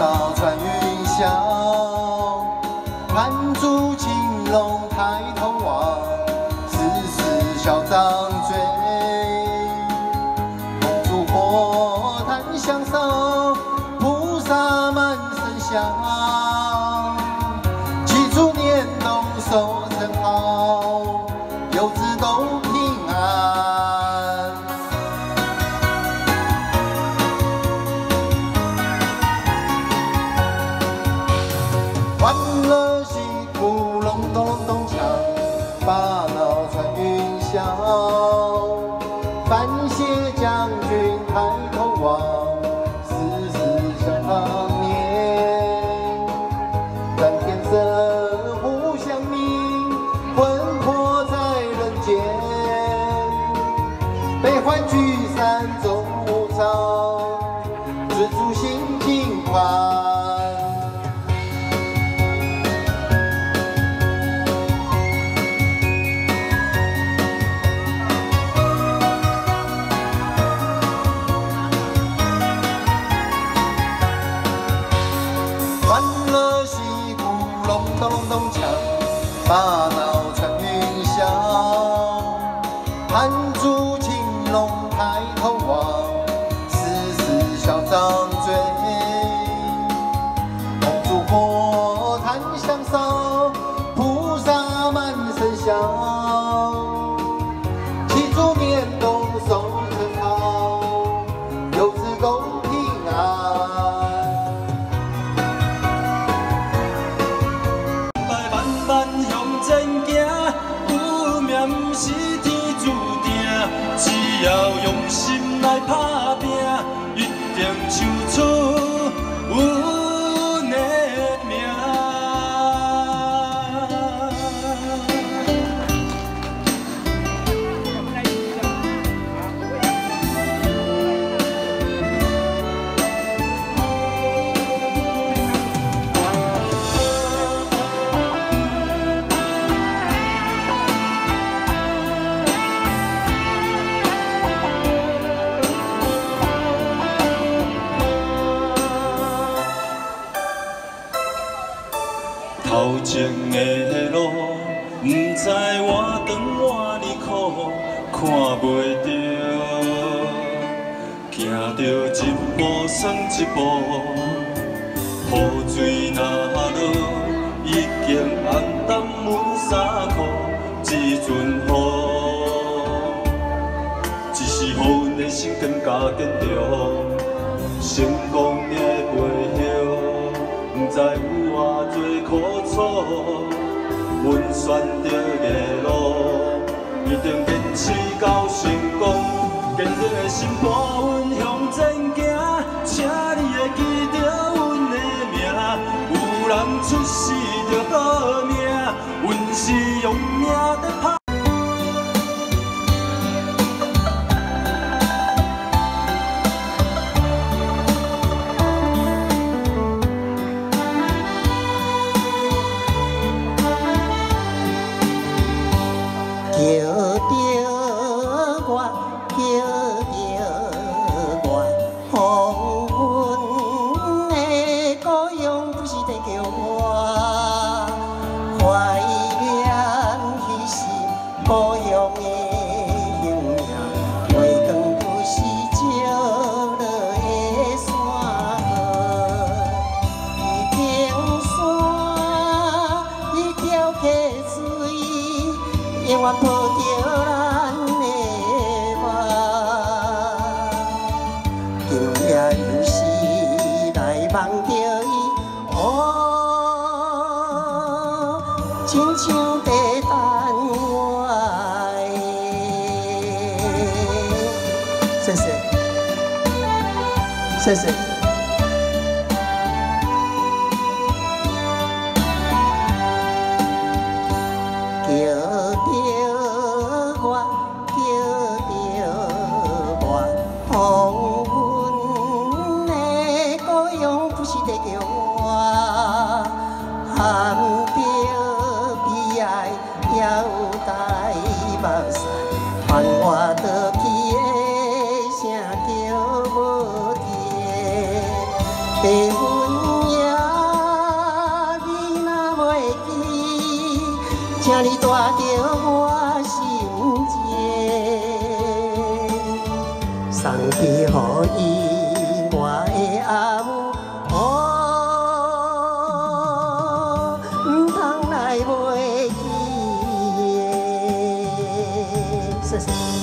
脑穿云霄，盘珠青龙抬头望，丝丝小张嘴，红烛火檀香烧，菩萨满身香，祈祝年冬收成好，游子都平安。 欢乐戏鼓隆咚隆咚锵，把脑穿云霄。范谢将军抬头望，丝丝小长年。蓝天色互相明，魂魄在人间。悲欢聚散终无常，知足心情宽。 欢乐戏鼓隆咚隆咚锵，把脑穿云霄。盘珠青龙抬头望，丝丝小张嘴。红烛火檀香烧，菩萨满身香。祈祝年冬收成好，游子都平安。 是天注定，只要用心来打拼，一定唱出阮的名。头前的路，不知偌长偌呢苦，看袂着，行着一步算一步，雨水若落，已经暗淡阮衫裤，一阵雨，只是予阮的心更加坚强，成功的背后。 不知有偌多苦楚，阮选择的路，一定坚持到成功。坚定的心伴阮向前行，请你会记着阮的名。有人出世就好命，阮是用命在打。 叫着我，叫着我，予阮的故乡不是在叫我，怀念彼时故乡的形影，月光不是照落的山河，一平山，一条溪水。 永远抱着咱的梦，今夜又是来梦着伊，哦，亲像在等我。谢谢，谢谢。 叫着我，叫着我，予阮的故乡不是在叫我，含着悲哀还有带目屎，伴我倒去的声叫无停，白云。 请你带着我心情，送去予伊我的阿母。哦，唔通来袂记的。谢谢。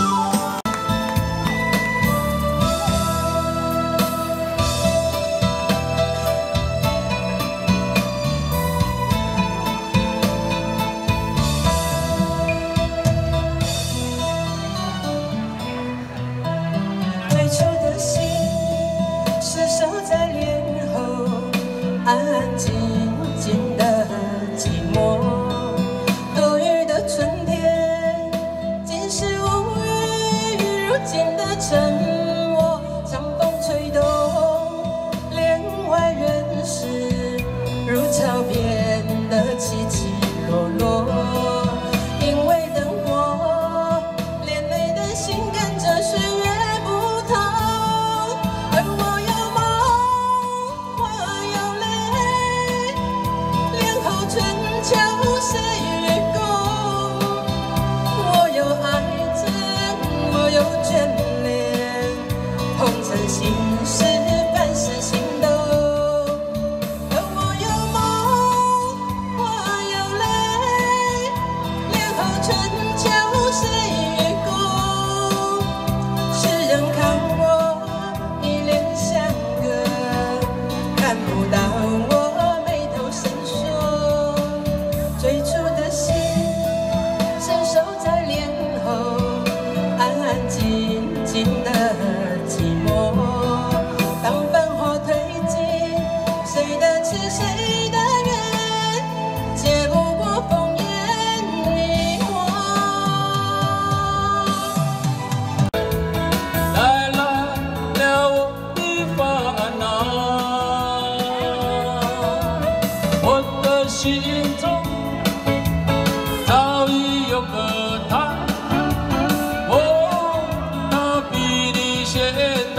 安安静静的寂寞，多雨的春天，今时无语，如今的沉默，强风吹动，帘外人世如潮变得起起落落，因为灯火，连累的心跟着岁月不同，而我有梦。 春秋谁与共？我有爱憎，我有眷恋，红尘心事，凡事心动。而我有梦，我有泪，恋后春秋谁与共？世人看我一脸相隔，看不到我。 最初的心，深守在脸后，安安静静的寂寞。当繁华褪尽，谁的痴，谁的缘，结不过烽烟你我。 带来了我的烦恼，我的心中。 早已有个他，哦，他比你先到，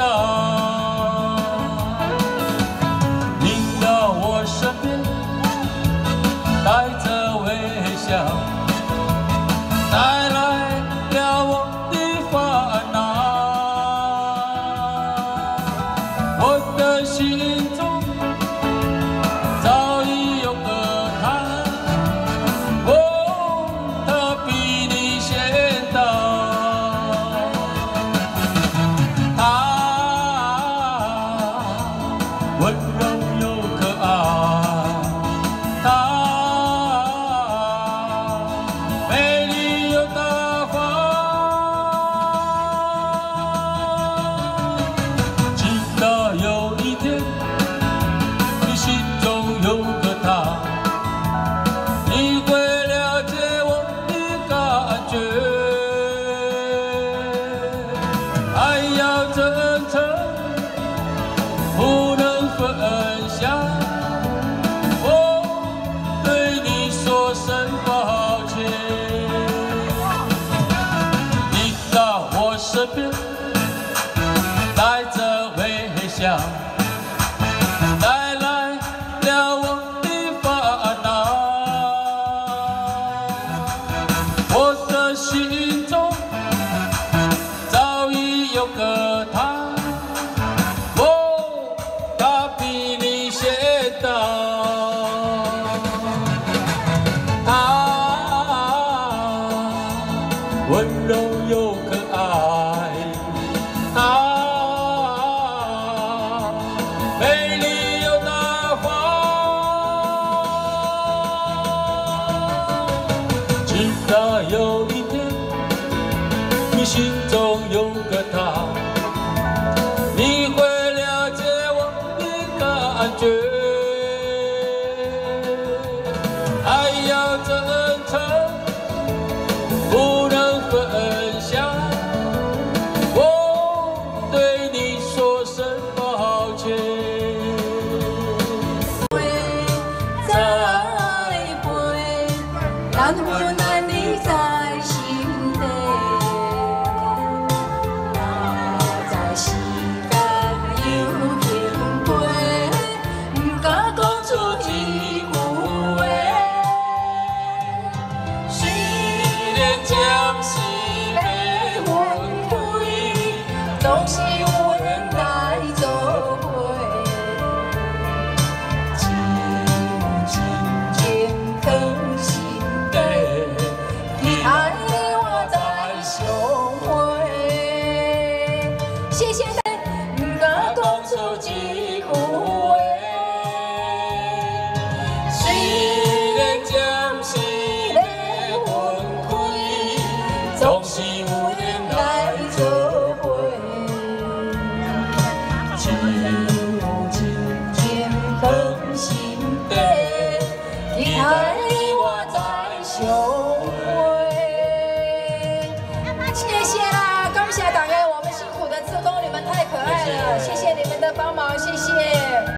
临到我身边，带着微笑，带来了我的烦恼，我的心中早已有个他。 温柔又可爱，她美丽又大方。直到有一天，你心中有个她，你会了解我的感觉。爱要真诚。 不能分享，我对你说声抱歉。你到我身边，带着微笑，带来了我的烦恼。我的心中早已有个他。 温柔又可爱，她美丽又大方。直到有一天，你心中有个她，你会了解我的感觉。爱要真诚。 不能分享，我对你说声抱歉。 再会，咱们爱你在心底，在时间又轻飞，不敢讲出一句话。 帮忙。